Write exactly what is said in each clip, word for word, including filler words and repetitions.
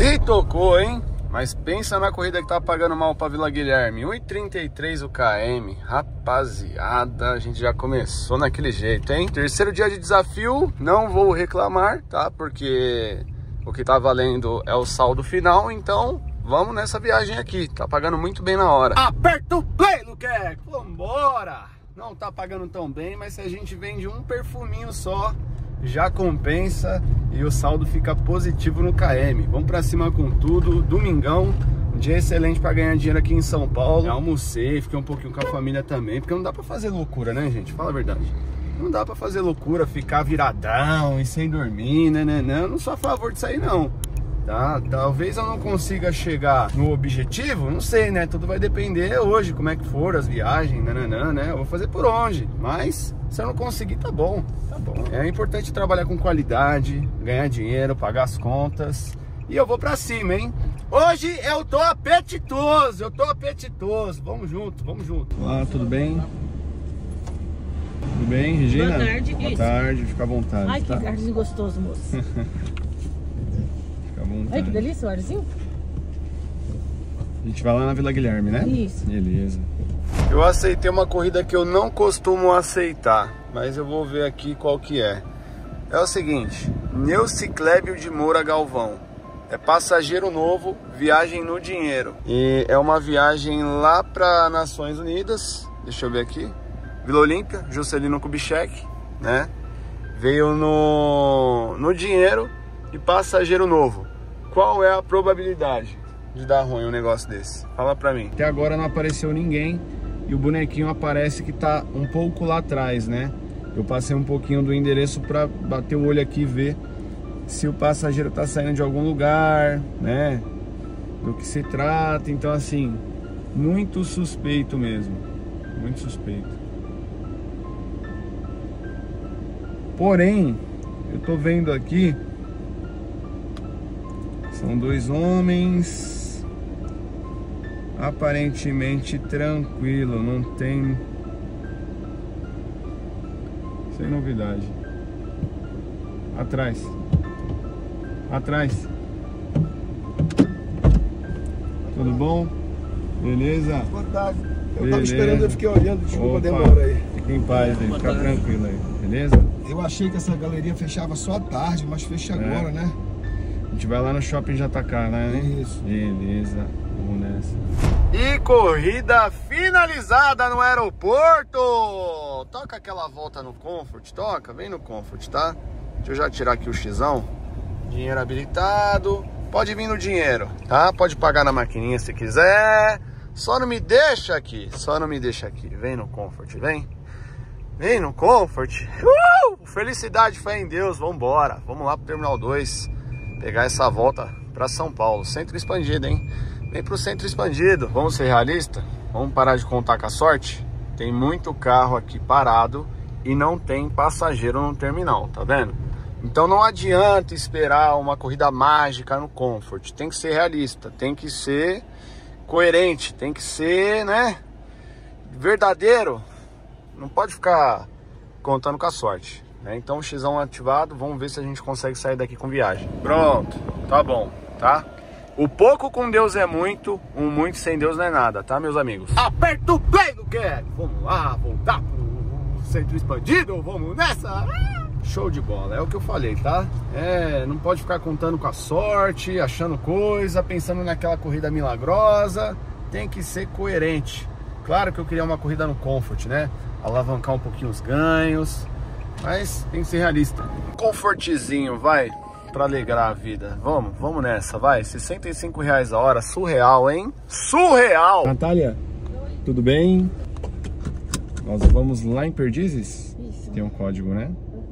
E tocou, hein? Mas pensa na corrida que tá pagando mal pra Vila Guilherme. um e trinta e três o km. Rapaziada, a gente já começou naquele jeito, hein? Terceiro dia de desafio, não vou reclamar, tá? Porque o que tá valendo é o saldo final, então vamos nessa viagem aqui. Tá pagando muito bem na hora. Aperta o play, Luqueque! Vambora! Não tá pagando tão bem, mas se a gente vende um perfuminho só, já compensa e o saldo fica positivo no km. Vamos pra cima com tudo. Domingão, um dia excelente pra ganhar dinheiro aqui em São Paulo. Eu almocei, fiquei um pouquinho com a família também, porque não dá pra fazer loucura, né, gente? Fala a verdade. Não dá pra fazer loucura, ficar viradão e sem dormir, né, né, né? Eu não sou a favor disso aí, não. Tá? Talvez eu não consiga chegar no objetivo, não sei, né? Tudo vai depender hoje, como é que for as viagens, nananã, né? Eu vou fazer por onde, mas se eu não conseguir, tá bom, tá bom. É importante trabalhar com qualidade, ganhar dinheiro, pagar as contas. E eu vou pra cima, hein? Hoje eu tô apetitoso, eu tô apetitoso. Vamos junto, vamos junto. Olá, tudo bem? Tudo bem, Regina? Boa tarde. Boa tarde, fica à vontade. Ai, tá? que arzinho gostoso, moço. Ai, que delícia o arzinho. A gente vai lá na Vila Guilherme, né? Isso. Beleza. Eu aceitei uma corrida que eu não costumo aceitar, mas eu vou ver aqui qual que é. É o seguinte, Neuciclébio de Moura Galvão. É passageiro novo, viagem no dinheiro. E é uma viagem lá para Nações Unidas. Deixa eu ver aqui. Vila Olímpia, Juscelino Kubitschek, né? Veio no, no dinheiro e passageiro novo. Qual é a probabilidade de dar ruim um negócio desse? Fala pra mim. Até agora não apareceu ninguém e o bonequinho aparece que tá um pouco lá atrás, né? Eu passei um pouquinho do endereço pra bater o olho aqui e ver se o passageiro tá saindo de algum lugar, né? Do que se trata. Então, assim, muito suspeito mesmo. Muito suspeito. Porém, eu tô vendo aqui, são dois homens, aparentemente tranquilo, não tem, sem novidade. Atrás, atrás. Tudo bom? Beleza? Boa tarde. Eu Beleza. tava esperando, eu fiquei olhando, desculpa a Opa, demora aí. Fica em paz aí, fica tranquilo aí, beleza? Eu achei que essa galeria fechava só à tarde, mas fecha É. agora, né? A gente vai lá no Shopping Jataká, né? Isso. Beleza, vamos nessa. E corrida finalizada no aeroporto! Toca aquela volta no Comfort, toca, vem no Comfort, tá? Deixa eu já tirar aqui o xizão. Dinheiro habilitado. Pode vir no dinheiro, tá? Pode pagar na maquininha se quiser. Só não me deixa aqui, só não me deixa aqui. Vem no Comfort, vem. Vem no Comfort. Uh! Felicidade, fé em Deus, vambora. Vamos lá pro Terminal dois. Pegar essa volta para São Paulo. Centro expandido, hein? Vem pro centro expandido. Vamos ser realistas? Vamos parar de contar com a sorte? Tem muito carro aqui parado e não tem passageiro no terminal, tá vendo? Então não adianta esperar uma corrida mágica no Comfort. Tem que ser realista, tem que ser coerente, tem que ser, né, verdadeiro. Não pode ficar contando com a sorte. Então o xizão ativado, vamos ver se a gente consegue sair daqui com viagem. Pronto, tá bom, tá? O pouco com Deus é muito, um muito sem Deus não é nada, tá, meus amigos? Aperta o play, Luqueque! Vamos lá, voltar pro centro expandido, vamos nessa! Show de bola, é o que eu falei, tá? É, não pode ficar contando com a sorte, achando coisa, pensando naquela corrida milagrosa. Tem que ser coerente. Claro que eu queria uma corrida no Comfort, né? Alavancar um pouquinho os ganhos. Mas tem que ser realista. Confortezinho, vai, pra alegrar a vida. Vamos, vamos nessa, vai. sessenta e cinco reais a hora, surreal, hein? Surreal! Natália, tudo bem? Nós vamos lá em Perdizes? Isso. Tem um código, né?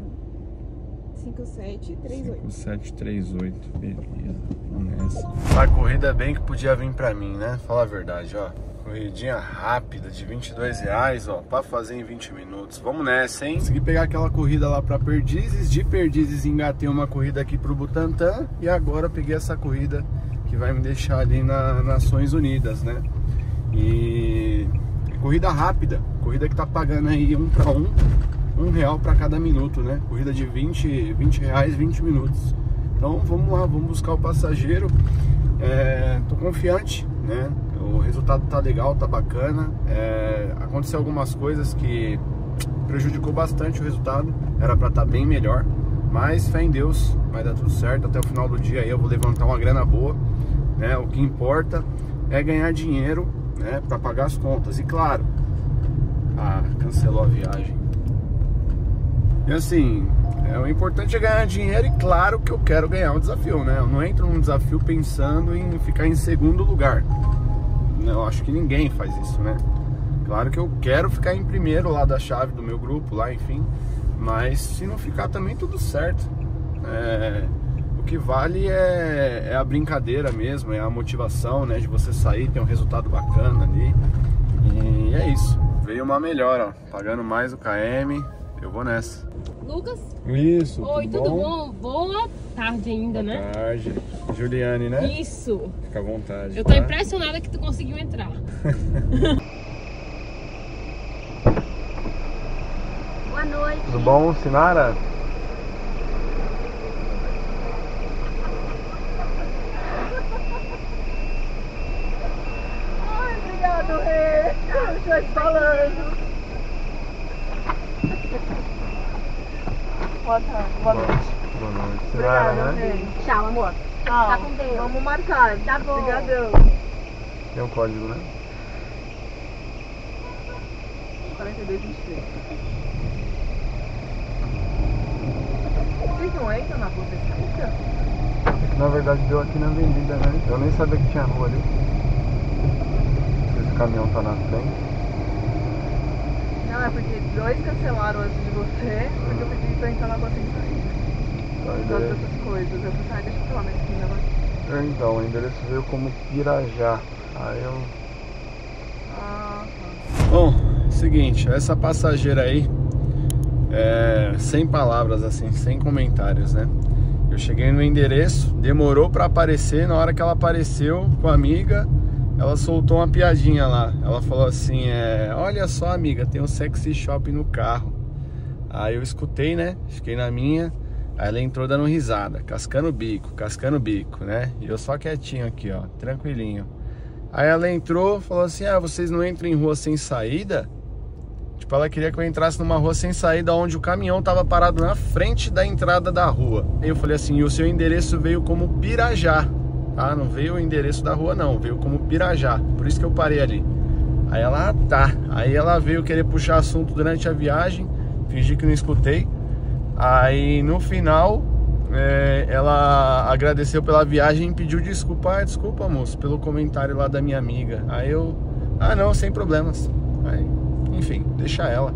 cinco sete três oito. cinco sete três oito, beleza. Vamos nessa. A corrida bem que podia vir pra mim, né? Fala a verdade, ó. Corridinha rápida de vinte e dois reais, ó, pra fazer em vinte minutos. Vamos nessa, hein? Consegui pegar aquela corrida lá pra Perdizes. De Perdizes engatei uma corrida aqui pro Butantã. E agora peguei essa corrida que vai me deixar ali na Nações Unidas, né? E... corrida rápida. Corrida que tá pagando aí um pra um. Um real pra cada minuto, né? Corrida de vinte, vinte reais, vinte minutos. Então vamos lá, vamos buscar o passageiro. É, tô confiante, né? O resultado tá legal, tá bacana. É, aconteceu algumas coisas que prejudicou bastante o resultado. Era para estar bem melhor, mas fé em Deus, vai dar tudo certo. Até o final do dia aí eu vou levantar uma grana boa, né? O que importa é ganhar dinheiro, né? Para pagar as contas. E claro, ah, cancelou a viagem. E assim, é, o importante é ganhar dinheiro. E claro que eu quero ganhar o desafio, né? Eu não entro num desafio pensando em ficar em segundo lugar. Eu acho que ninguém faz isso, né? Claro que eu quero ficar em primeiro lá da chave do meu grupo, lá, enfim. Mas se não ficar também, tudo certo. É, o que vale é, é a brincadeira mesmo, é a motivação, né? De você sair, ter um resultado bacana ali. E é isso. Veio uma melhora, ó. Pagando mais o K M, eu vou nessa. Lucas? Isso, Oi, tudo, tudo bom? bom? Boa tarde ainda, Boa né? tarde. Juliane, né? Isso. Fica à vontade. Eu tô tá? impressionada que tu conseguiu entrar. Boa noite. Tudo bom, Sinara? Ai, obrigado, Rê. Eu estou te falando. Boa tarde, boa noite. Boa noite. Sinara, Obrigada, né? Rê. Tchau, amor. Tchau. Tá com Deus. Vamos marcar. Tá bom. Obrigadão. Tem um código, né? quarenta e dois, vinte e três. Vocês não entram na rua Pescaíta? É que na verdade deu aqui na avenida, né? Eu nem sabia que tinha rua ali. Esse caminhão tá na frente. Não, é porque dois cancelaram antes de você, porque eu pedi pra entrar na rua sem saída. Tá, Por causa dessas coisas. Eu falei, ah, deixa eu falar na esquina lá. É, então, o endereço veio como Pirajá. Aí eu... Ah, tá. Bom, seguinte, essa passageira aí, é, sem palavras assim, sem comentários, né? Eu cheguei no endereço, demorou pra aparecer. Na hora que ela apareceu com a amiga, ela soltou uma piadinha lá. Ela falou assim, é, olha só, amiga, tem um sexy shop no carro. Aí eu escutei, né? Fiquei na minha. Aí ela entrou dando risada, cascando o bico, cascando o bico, né? E eu só quietinho aqui, ó, tranquilinho. Aí ela entrou, falou assim, ah, vocês não entram em rua sem saída? Tipo, ela queria que eu entrasse numa rua sem saída, onde o caminhão tava parado na frente da entrada da rua. Aí eu falei assim, e o seu endereço veio como Pirajá, tá? Não veio o endereço da rua não, veio como Pirajá, por isso que eu parei ali. Aí ela, ah, tá. Aí ela veio querer puxar assunto durante a viagem, fingi que não escutei. Aí no final, é, ela agradeceu pela viagem e pediu desculpa. Ah, desculpa, moço, pelo comentário lá da minha amiga. Aí eu, ah não, sem problemas. Aí, enfim, deixa ela.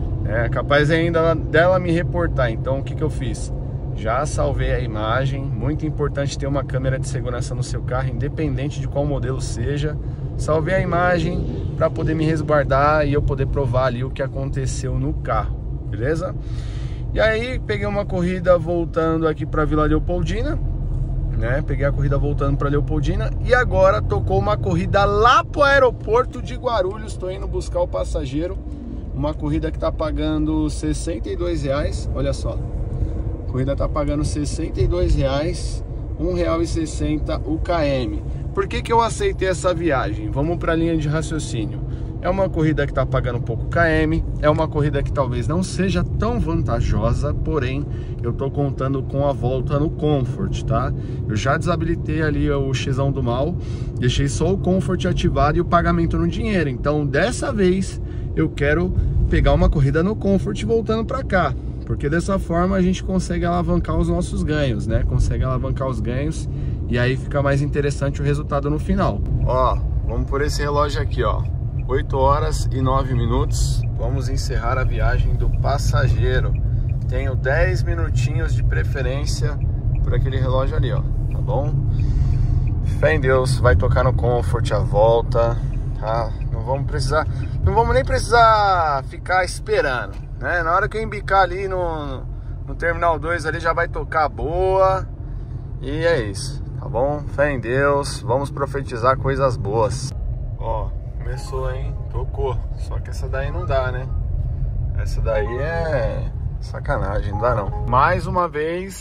É capaz ainda dela me reportar. Então o que que eu fiz? Já salvei a imagem. Muito importante ter uma câmera de segurança no seu carro, independente de qual modelo seja. Salvei a imagem para poder me resguardar e eu poder provar ali o que aconteceu no carro, beleza? E aí peguei uma corrida voltando aqui para Vila Leopoldina, né? Peguei a corrida voltando para Leopoldina e agora tocou uma corrida lá pro aeroporto de Guarulhos. Estou indo buscar o passageiro. Uma corrida que tá pagando sessenta e dois reais. Olha só, a corrida tá pagando sessenta e dois reais, um real e sessenta o K M. Por que que eu aceitei essa viagem? Vamos para a linha de raciocínio. É uma corrida que está pagando pouco K M, é uma corrida que talvez não seja tão vantajosa, porém eu estou contando com a volta no Comfort, tá? Eu já desabilitei ali o Xão do mal, deixei só o Comfort ativado e o pagamento no dinheiro. Então dessa vez eu quero pegar uma corrida no Comfort voltando para cá, porque dessa forma a gente consegue alavancar os nossos ganhos, né? Consegue alavancar os ganhos e aí fica mais interessante o resultado no final. Ó, vamos por esse relógio aqui, ó. oito horas e nove minutos. Vamos encerrar a viagem do passageiro. Tenho dez minutinhos de preferência por aquele relógio ali, ó. Tá bom? Fé em Deus, vai tocar no Comfort a volta, tá? Não vamos precisar, não vamos nem precisar ficar esperando, né? Na hora que eu embicar ali no, no Terminal dois ali já vai tocar boa. E é isso, tá bom? Fé em Deus, vamos profetizar coisas boas. Ó, começou, hein? Tocou. Só que essa daí não dá, né? Essa daí é sacanagem, não dá não. Mais uma vez,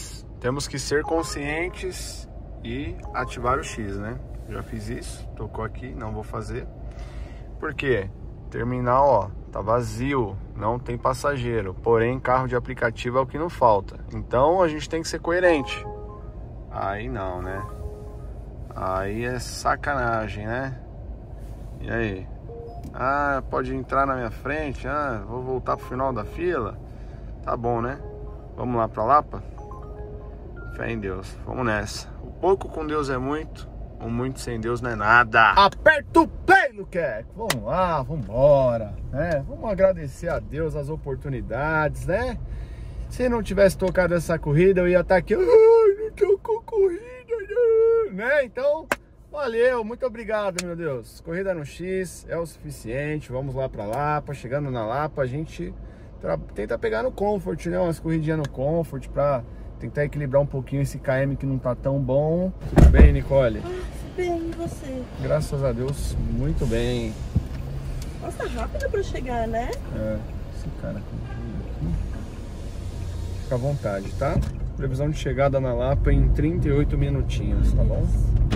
temos que ser conscientes e ativar o X, né? Já fiz isso, tocou aqui, não vou fazer. Por quê? Terminal, ó, tá vazio, não tem passageiro. Porém, carro de aplicativo é o que não falta. Então, a gente tem que ser coerente. Aí não, né? Aí é sacanagem, né? E aí? Ah, pode entrar na minha frente? Ah, vou voltar pro final da fila? Tá bom, né? Vamos lá pra Lapa? Fé em Deus, vamos nessa. O pouco com Deus é muito, o muito sem Deus não é nada. Aperta o play, Luqueco. Vamos lá, vamos embora, né? Vamos agradecer a Deus as oportunidades, né? Se não tivesse tocado essa corrida, eu ia estar aqui. Ai, não tocou corrida, né? Então, valeu, muito obrigado, meu Deus. Corrida no X é o suficiente. Vamos lá pra Lapa. Chegando na Lapa, a gente tenta pegar no Comfort, né? Umas corridinhas no Comfort pra tentar equilibrar um pouquinho esse K M que não tá tão bom. Tudo bem, Nicole? Ah, bem, e você? Graças a Deus, muito bem. Nossa, rápido pra chegar, né? É, esse cara aqui. Fica à vontade, tá? Previsão de chegada na Lapa em trinta e oito minutinhos, tá bom?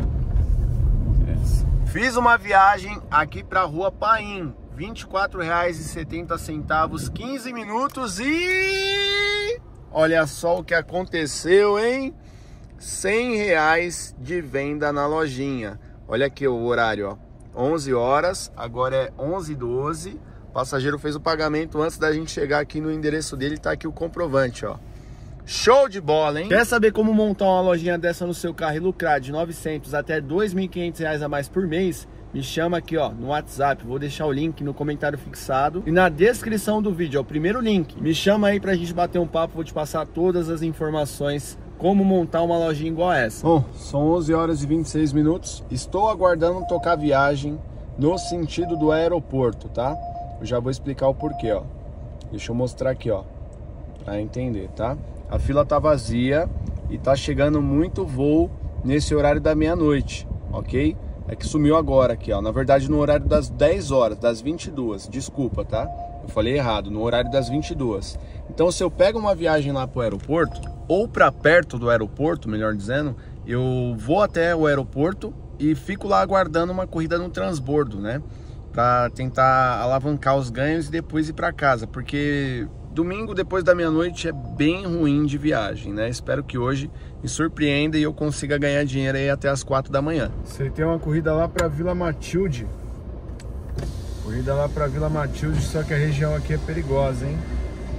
Essa. Fiz uma viagem aqui pra Rua Paim, vinte e quatro reais e setenta centavos, quinze minutos e... olha só o que aconteceu, hein? cem reais de venda na lojinha. Olha aqui o horário, ó. onze horas, agora é onze e doze. O passageiro fez o pagamento antes da gente chegar aqui no endereço dele. Tá aqui o comprovante, ó. Show de bola, hein? Quer saber como montar uma lojinha dessa no seu carro e lucrar de novecentos até dois mil e quinhentos reais a mais por mês? Me chama aqui, ó, no WhatsApp. Vou deixar o link no comentário fixado e na descrição do vídeo, ó, o primeiro link. Me chama aí pra gente bater um papo. Vou te passar todas as informações como montar uma lojinha igual a essa. Bom, são onze horas e vinte e seis minutos. Estou aguardando tocar a viagem no sentido do aeroporto, tá? Eu já vou explicar o porquê, ó. Deixa eu mostrar aqui, ó, pra entender, tá? A fila tá vazia e tá chegando muito voo nesse horário da meia-noite, ok? É que sumiu agora aqui, ó. Na verdade, no horário das dez horas, das vinte e duas. Desculpa, tá? Eu falei errado, no horário das vinte e duas. Então, se eu pego uma viagem lá pro aeroporto, ou pra perto do aeroporto, melhor dizendo, eu vou até o aeroporto e fico lá aguardando uma corrida no transbordo, né? Pra tentar alavancar os ganhos e depois ir pra casa. Porque domingo, depois da meia-noite, é bem ruim de viagem, né? Espero que hoje me surpreenda e eu consiga ganhar dinheiro aí até as quatro da manhã. Você tem uma corrida lá pra Vila Matilde. Corrida lá pra Vila Matilde, só que a região aqui é perigosa, hein?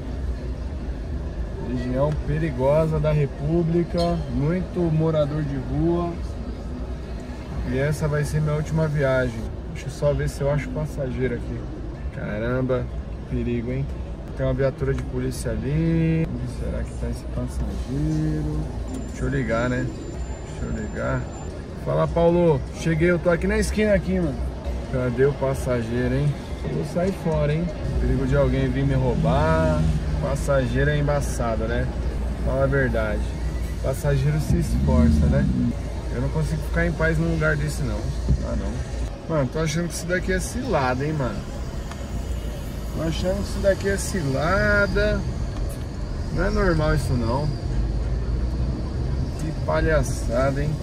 Região perigosa da República, muito morador de rua. E essa vai ser minha última viagem. Deixa eu só ver se eu acho passageiro aqui. Caramba, que perigo, hein? Tem uma viatura de polícia ali. Onde será que tá esse passageiro? Deixa eu ligar, né? Deixa eu ligar. Fala, Paulo. Cheguei, eu tô aqui na esquina aqui, mano. Cadê o passageiro, hein? Eu vou sair fora, hein? Perigo de alguém vir me roubar. Passageiro é embaçado, né? Fala a verdade. Passageiro se esforça, né? Eu não consigo ficar em paz num lugar desse, não. Ah, não. Mano, tô achando que isso daqui é cilada, hein, mano? Tô achando que isso daqui é cilada. Não é normal isso, não. Que palhaçada, hein?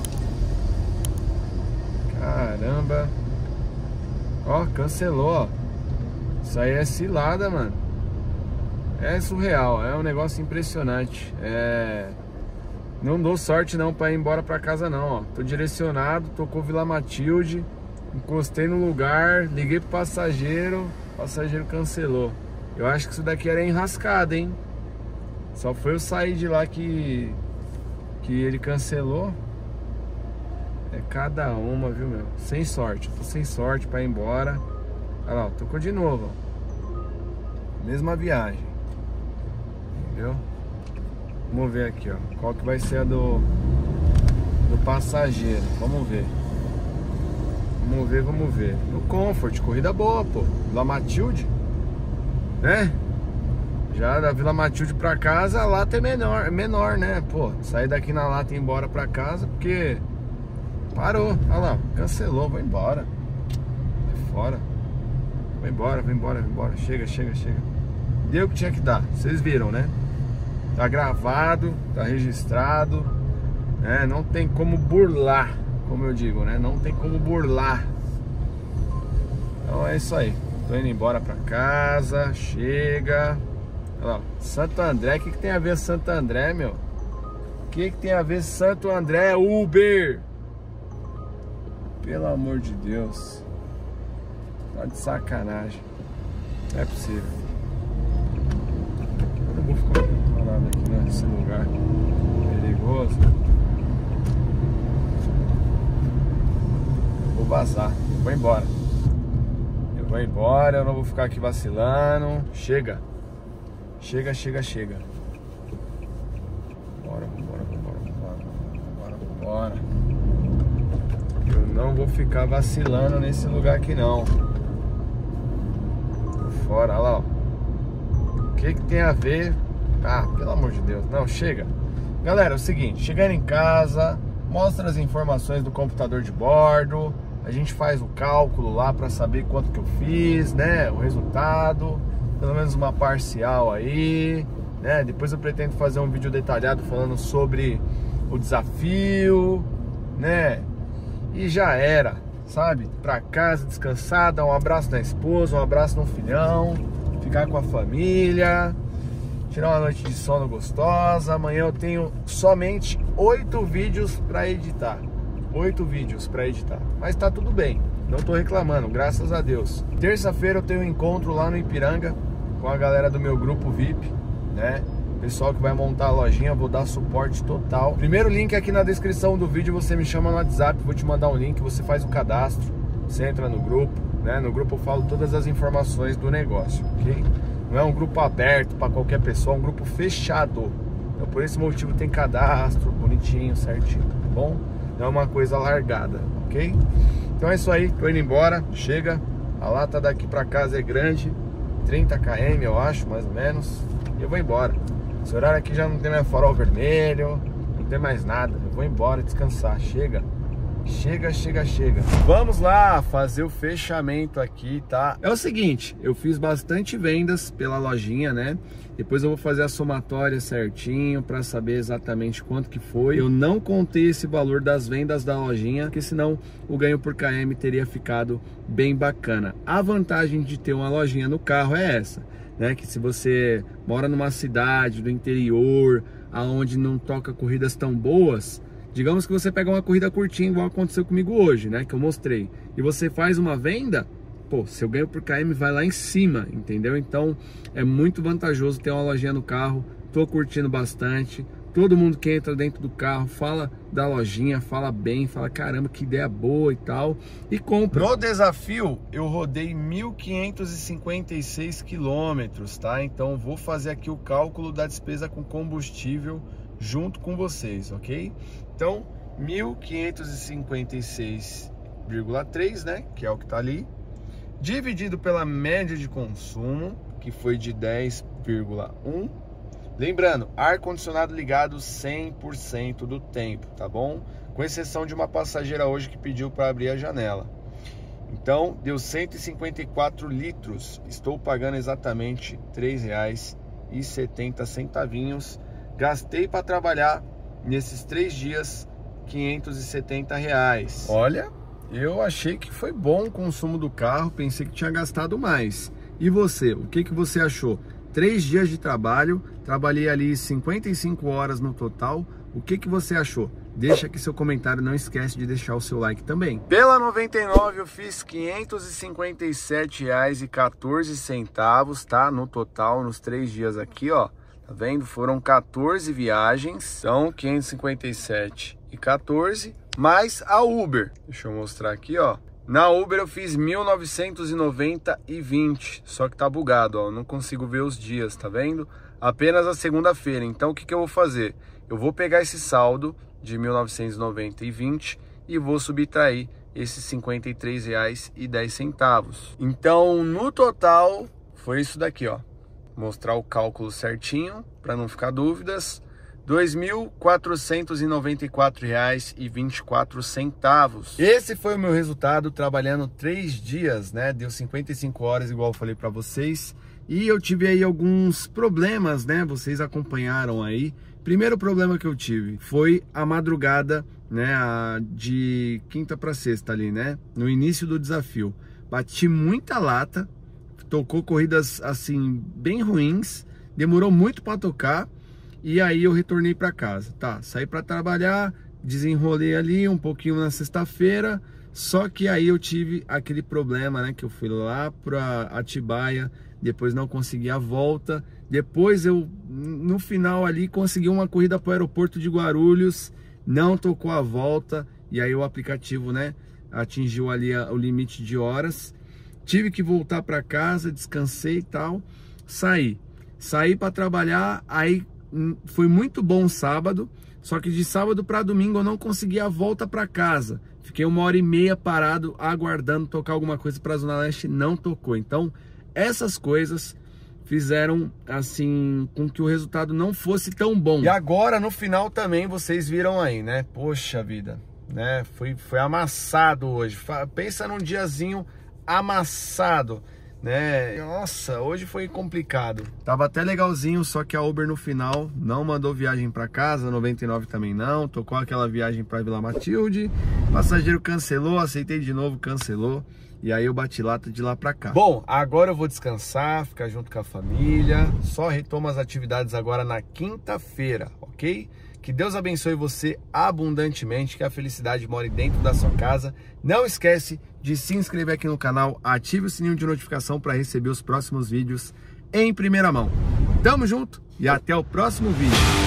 Caramba. Ó, cancelou, ó. Isso aí é cilada, mano. É surreal, é um negócio impressionante. É... Não dou sorte não pra ir embora pra casa não, ó. Tô direcionado, tocou Vila Matilde, encostei no lugar, liguei pro passageiro, o passageiro cancelou. Eu acho que isso daqui era enrascada, hein? Só foi eu sair de lá que, que ele cancelou. É cada uma, viu, meu? Sem sorte, tô sem sorte pra ir embora. Olha lá, tocou de novo, ó. Mesma viagem. Entendeu? Vamos ver aqui, ó. Qual que vai ser a do do passageiro. Vamos ver. Vamos ver, vamos ver. No Comfort, corrida boa, pô. Vila Matilde, né? Já da Vila Matilde pra casa, a lata é menor, é menor, né? Pô, sair daqui na lata e ir embora pra casa, porque parou. Olha lá, cancelou, vai embora. Vai fora. Vai embora, vai embora, vai embora. Chega, chega, chega. Deu o que tinha que dar, vocês viram, né? Tá gravado, tá registrado, né? Não tem como burlar, como eu digo, né? Não tem como burlar. Então é isso aí. Tô indo embora pra casa, chega. Olha lá, Santo André, o que, que tem a ver Santo André, meu? O que, que tem a ver Santo André Uber? Pelo amor de Deus. Tá de sacanagem. Não é possível. Eu não vou ficar parado aqui nesse lugar perigoso. Vou vazar, eu vou embora. Eu vou embora, eu não vou ficar aqui vacilando. Chega. Chega, chega, chega. Bora, bora, bora, bora, bora, bora. Eu não vou ficar vacilando nesse lugar aqui não. Tô fora, olha lá, ó. O que que tem a ver? Ah, pelo amor de Deus. Não, chega. Galera, é o seguinte, chegando em casa, mostra as informações do computador de bordo. A gente faz o cálculo lá para saber quanto que eu fiz, né? O resultado. Pelo menos uma parcial aí, né? Depois eu pretendo fazer um vídeo detalhado falando sobre o desafio, né? E já era, sabe? Pra casa, descansar, dar um abraço na esposa, um abraço no filhão, ficar com a família, tirar uma noite de sono gostosa. Amanhã eu tenho somente oito vídeos pra editar. Oito vídeos pra editar. Mas tá tudo bem, não tô reclamando, graças a Deus. Terça-feira eu tenho um encontro lá no Ipiranga com a galera do meu grupo V I P, né? Pessoal que vai montar a lojinha, vou dar suporte total. Primeiro link aqui na descrição do vídeo, você me chama no WhatsApp, vou te mandar um link, você faz o cadastro, você entra no grupo, né? No grupo eu falo todas as informações do negócio, ok? Não é um grupo aberto para qualquer pessoa, é um grupo fechado. Então por esse motivo tem cadastro, bonitinho, certinho, tá bom? Não é uma coisa largada, ok? Então é isso aí, tô indo embora, chega. A lata daqui pra casa é grande, trinta quilômetros eu acho, mais ou menos. E eu vou embora. Esse horário aqui já não tem mais farol vermelho, não tem mais nada. Eu vou embora descansar, chega. Chega, chega, chega. Vamos lá fazer o fechamento aqui, tá? É o seguinte, eu fiz bastante vendas pela lojinha, né? Depois eu vou fazer a somatória certinho para saber exatamente quanto que foi. Eu não contei esse valor das vendas da lojinha, porque senão o ganho por quilômetro teria ficado bem bacana. A vantagem de ter uma lojinha no carro é essa, né? Que se você mora numa cidade do interior, aonde não toca corridas tão boas, digamos que você pega uma corrida curtinha, igual aconteceu comigo hoje, né? Que eu mostrei. E você faz uma venda, pô, seu ganho por quilômetro vai lá em cima, entendeu? Então é muito vantajoso ter uma lojinha no carro. Tô curtindo bastante. Todo mundo que entra dentro do carro fala da lojinha, fala bem, fala caramba, que ideia boa e tal, e compra. No desafio eu rodei mil quinhentos e cinquenta e seis quilômetros, tá? Então vou fazer aqui o cálculo da despesa com combustível junto com vocês, ok? Então, mil quinhentos e cinquenta e seis vírgula três, né, que é o que tá ali, dividido pela média de consumo, que foi de dez vírgula um. Lembrando, ar-condicionado ligado cem por cento do tempo, tá bom? Com exceção de uma passageira hoje que pediu para abrir a janela. Então, deu cento e cinquenta e quatro litros. Estou pagando exatamente três reais e setenta centavos. Gastei para trabalhar nesses três dias quinhentos e setenta reais. Olha, eu achei que foi bom o consumo do carro, pensei que tinha gastado mais. E você, o que, que você achou? Três dias de trabalho, trabalhei ali cinquenta e cinco horas no total. O que, que você achou? Deixa aqui seu comentário, não esquece de deixar o seu like também. Pela noventa e nove eu fiz quinhentos e cinquenta e sete reais e quatorze centavos, tá? No total, nos três dias aqui, ó. Tá vendo? Foram quatorze viagens, então quinhentos e cinquenta e sete e quatorze, mais a Uber. Deixa eu mostrar aqui, ó. Na Uber eu fiz mil novecentos e noventa e vinte, só que tá bugado, ó. Eu não consigo ver os dias, tá vendo? Apenas a segunda-feira. Então o que que eu vou fazer? Eu vou pegar esse saldo de mil novecentos e noventa e vinte e vou subtrair esses cinquenta e três reais e dez centavos. Então no total foi isso daqui, ó. Mostrar o cálculo certinho para não ficar dúvidas. dois mil quatrocentos e noventa e quatro reais e vinte e quatro centavos. Esse foi o meu resultado trabalhando três dias, né? Deu cinquenta e cinco horas, igual eu falei para vocês. E eu tive aí alguns problemas, né? Vocês acompanharam aí. Primeiro problema que eu tive foi a madrugada, né? A de quinta para sexta ali, né? No início do desafio. Bati muita lata, tocou corridas assim bem ruins, demorou muito para tocar e aí eu retornei para casa. Tá, saí para trabalhar, desenrolei ali um pouquinho na sexta-feira, só que aí eu tive aquele problema, né? Que eu fui lá para Atibaia, depois não consegui a volta. Depois eu, no final ali, consegui uma corrida para o aeroporto de Guarulhos, não tocou a volta, e aí o aplicativo, né, atingiu ali a, o limite de horas. Tive que voltar para casa, descansei e tal, saí. Saí para trabalhar, aí foi muito bom sábado, só que de sábado para domingo eu não consegui a volta para casa. Fiquei uma hora e meia parado, aguardando tocar alguma coisa para a Zona Leste, não tocou. Então, essas coisas fizeram assim com que o resultado não fosse tão bom. E agora no final também vocês viram aí, né? Poxa vida, né? Foi, foi amassado hoje. Pensa num diazinho amassado, né? Nossa, hoje foi complicado. Tava até legalzinho, só que a Uber no final não mandou viagem para casa, noventa e nove também não. Tocou aquela viagem para Vila Matilde. Passageiro cancelou, aceitei de novo, cancelou. E aí eu bati lata de lá pra cá. Bom, agora eu vou descansar, ficar junto com a família. Só retomo as atividades agora na quinta-feira, ok? Que Deus abençoe você abundantemente, que a felicidade more dentro da sua casa. Não esquece de se inscrever aqui no canal, ative o sininho de notificação para receber os próximos vídeos em primeira mão. Tamo junto e até o próximo vídeo.